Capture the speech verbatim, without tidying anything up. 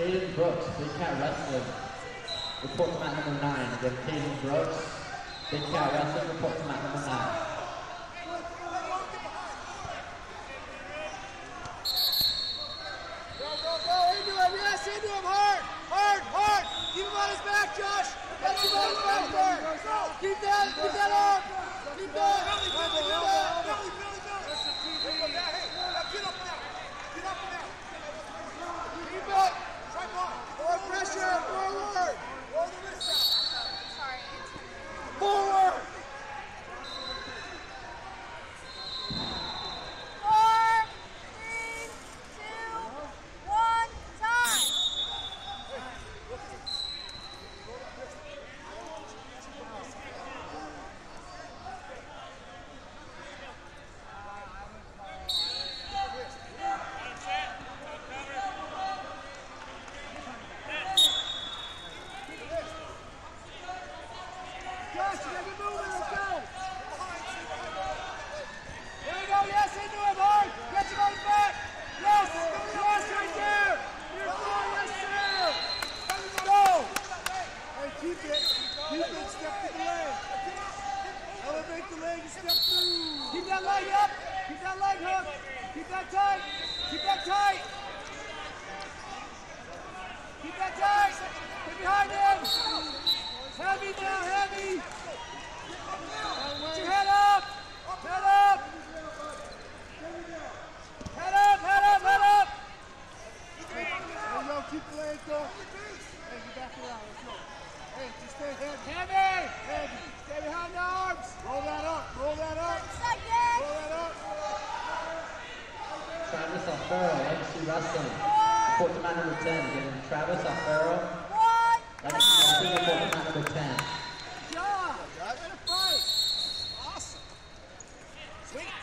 Caden Brooks, Big Cat Wrestling. Report to mat number nine. Again, Caden Brooks, Big Cat Wrestling. Report to mat number nine. Go, go, go, into him, yes, into him, hard, hard, hard. Keep him on his back, Josh. Get him on his back there. Keep that, keep that up. Keep that. Keep that. Get up now. Get up now. Keep it. More pressure, forward. Roll the wrist out. Sorry. Forward. Four, three, two, one, time. Josh, you gotta get moving, let's go! There we go, yes, into him, hard! Get him on his back! Yes! Yes, right there! You're fine, yes, sir! Go! Hey, keep it. Keep it, step to the leg. Elevate the leg and step through. Keep that leg up! Keep that leg hook! Keep that tight! Keep that tight! Keep that tight! Get behind him! Heavy now, heavy! Put your head up! Head up! Head up, head up, head up! Hey, yo, keep the legs up. Hey, get back around, let's go. Hey, just stay heavy. Heavy! Heavy. Stay behind the arms. Roll that up, roll that up. Roll that up. Travis Alfaro, Legacy Wrestling. Report to mat number ten. Again, Travis Alfaro. Legacy Wrestling. Report to mat number ten. Good job. Good fight. Awesome. Sweet.